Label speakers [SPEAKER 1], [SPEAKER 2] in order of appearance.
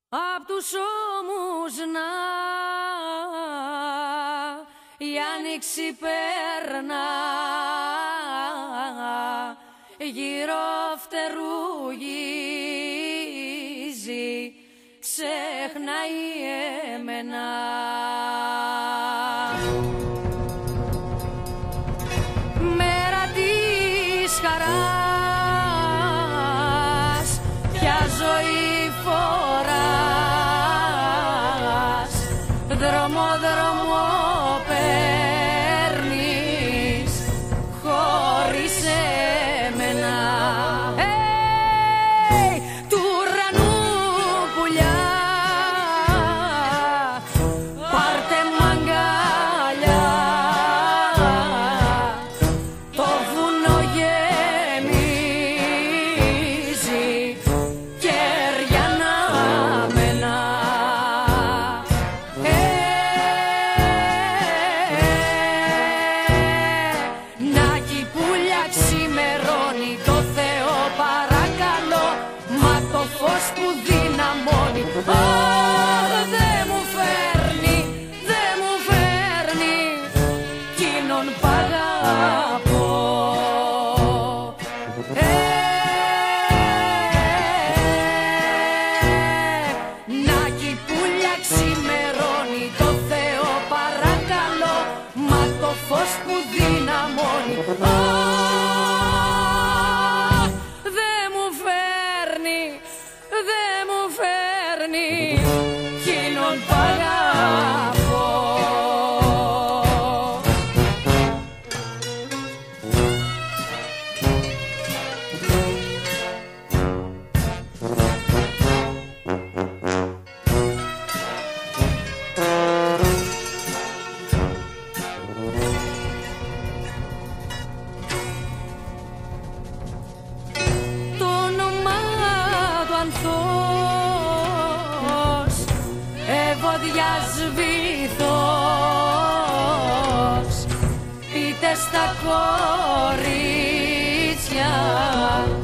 [SPEAKER 1] Απ' τους ώμους να η άνοιξη περνά, γύρω φτερούγιζει, ξεχνάει εμένα. Μέρα της χαράς, ποια ζωή φοράς, δρόμο δρόμο παίρνεις χωρίς εμένα. Του ουρανού πουλιά, πάρτε μ' αγκαλιά, το βουνό γεμίζει κέρια αναμένα. Νάκι πουλιά, ξημερώνει, το Θεό παρακαλώ, μα το φως που δυναμώνει, δε μου φέρνει, δε μου φέρνει εκείνον π' αγαπώ. Νάκι πουλιά, ξημερώνει, το Θεό παρακαλώ, μα το φως που δυναμώνει, δε μου φέρνει, δε μου φέρνει εκείνον π' αγαπώ. Το όνομά του Ανθός, Ευωδιάς Βυθός, πείτε στα κορίτσια